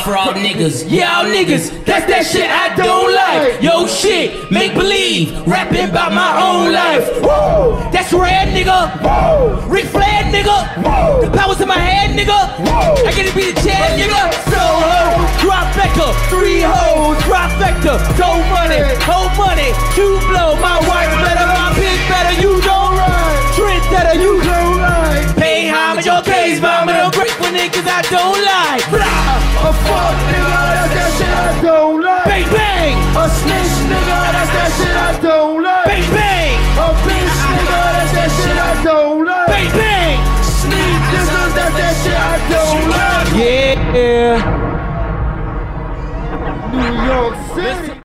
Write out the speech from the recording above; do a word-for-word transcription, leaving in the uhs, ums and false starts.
for all niggas. Yeah, all niggas, that's that shit I don't like. Yo, shit, make believe, rapping about my own life. Woo! That's rad, nigga. Woo! Ric Flair, nigga. Woo! The power's in my head, nigga. Woo! I get to be the champ, nigga. Soho, trifecta, three hoes, trifecta, no money, whole money, you blow. My wife better, my bitch better, you don't run. Trent better, you don't lie. Pay homage, your case, mama, I'm grateful niggas I don't like. A fuck nigga, that's that shit I don't like. Bang bang. A snitch nigga, that's that shit I don't like.